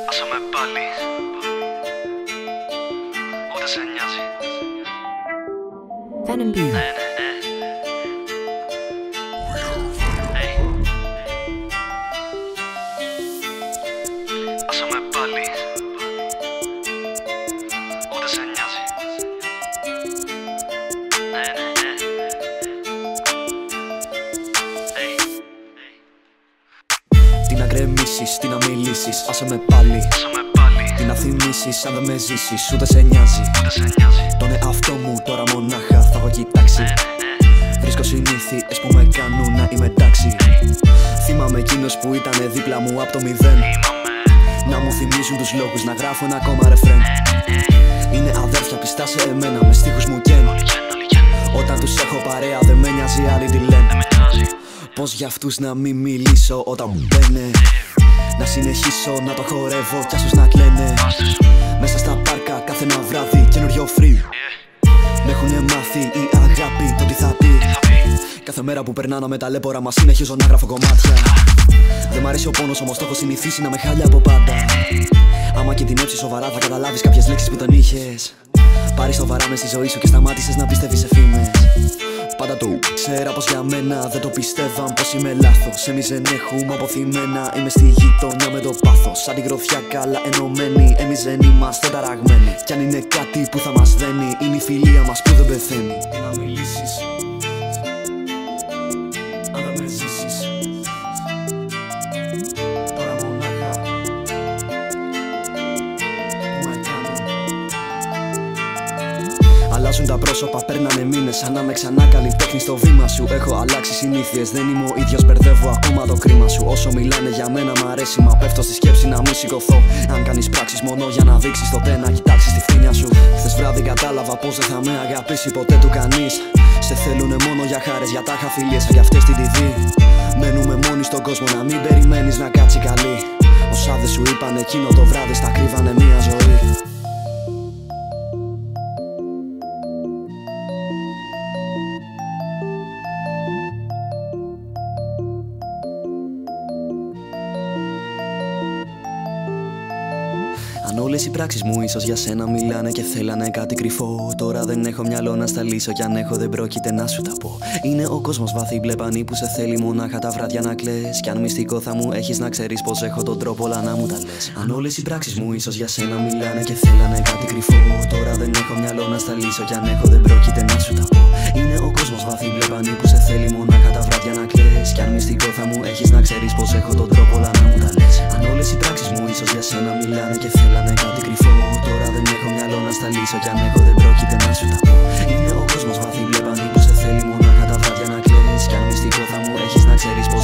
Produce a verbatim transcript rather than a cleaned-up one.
Άσε με πάλι, ούτε σε νοιάζει. Venom Beat. Ναι, ναι, ναι. Hey. Άσε με πάλι, ούτε σε νοιάζει. Ναι, ναι, ναι. Hey. Τι να γκρεμίσεις, τι να μιλήσεις, άσε με πάλι. Άσε με πάλι, Τι να θυμίσεις, αν δεν με ζήσεις, ούτε σε νοιάζει. ούτε σε νοιάζει. Τον εαυτό μου τώρα μονάχα θα έχω κοιτάξει. Βρίσκω συνήθειες που με κάνουν να είμαι εντάξει. Θυμάμαι εκείνος που ήταν δίπλα μου από το μηδέν. Να μου θυμίζουν τους λόγους να γράφω ένα ακόμα ρεφρέν. Είναι αδέρφια πιστά σε εμένα με στίχους μου καίν. Όταν τους έχω παρέα δεν με νοιάζει άλλοι τι λένε. Πως για αυτούς να μην μιλήσω όταν μου λένε. Να συνεχίσω να το χορεύω κι άσους να κλαίνε. Μέσα στα πάρκα κάθε ένα βράδυ καινούριο free. Μ' έχουνε μάθει η αγάπη το τι θα πει. Κάθε μέρα που περνάω με ταλέπορα μα συνεχίζω να γράφω κομμάτια. Δεν μ' αρέσει ο πόνος όμως το έχω συνηθίσει να με χάλια από πάντα. Άμα κινδυνεύσεις σοβαρά θα καταλάβεις κάποιες λέξεις που δεν είχες. Πάρεις σοβαρά μες στη ζωή σου και σταμάτησες να πιστεύεις σε φήμες. Πάντα το ξέρα πως για μένα δεν το πιστεύαν πως είμαι λάθος. Εμείς δεν έχουμε αποθυμένα, είμαι στη γειτονιά με το πάθος. Σαν την γροθιά καλά ενωμένη, εμείς δεν είμαστε ταραγμένοι. Κι αν είναι κάτι που θα μας δένει, είναι η φιλία μας που δεν πεθαίνει. Τι να μιλήσεις, αν δεν με ζήσεις, τώρα μονάχα που με κάνουν. Αλλάζουν τα πρόσωπα, παίρνανε μήνες. Σαν να με ξανά καλλιτέχνη στο βήμα σου. Έχω αλλάξει συνήθειες, δεν είμαι ο ίδιος. Μπερδεύω ακόμα το κρίμα σου. Όσο μιλάνε για μένα μ' αρέσει. Μα πέφτω στη σκέψη να μην σηκωθώ. Αν κάνεις πράξεις μόνο για να δείξεις, τότε να κοιτάξεις τη φθήνια σου. Χθες βράδυ κατάλαβα πως δεν θα με αγαπήσει ποτέ του κανείς. Σε θέλουνε μόνο για χάρες, για τάχα φιλίες, για αυτές την τυδί. Μένουμε μόνοι στον κόσμο, να μην περιμένεις να κάτσει καλή. Όσα δεν σου είπαν εκείνο το βράδυ, στα κρύβανε μία ζωή. Αν όλες οι πράξεις μου ίσως για σένα μιλάνε και θέλανε κάτι κρυφό, τώρα δεν έχω μυαλό να στα λύσω. Κι αν έχω δεν πρόκειται να σου τα πω. Είναι ο κόσμος βαθύ μπλε πανί που σε θέλει μονάχα τα βράδια να κλαις. Κι αν μυστικό θα μου έχεις να ξέρεις πως έχω τον τρόπο όλα να μου τα λες. Αν όλες οι πράξεις μου ίσως για σένα μιλάνε και θέλανε κάτι κρυφό, τώρα δεν έχω μυαλό να στα λύσω. Κι αν έχω δεν πρόκειται να σου τα πω. Είναι ο κόσμος βαθύ μπλε πανί που σε θέλει μονάχα τα βράδια να κλαις. Κι αν μυστικό θα μου έχεις να ξέρεις πως έχω τον τρόπο όλα να μου τα λες. Αν όλες οι πράξεις μου ίσως για σένα μιλάνε και θέλανε κάτι κρυφό, τώρα δεν έχω μυαλό να στα λύσω. Κι αν έχω δεν πρόκειται να σου τα πω. Είναι ο κόσμος βαθύ μπλε πανί που σε θέλει μονάχα τα βράδια να κλαις. Κι αν μυστικό θα μου έχεις να ξέρεις πως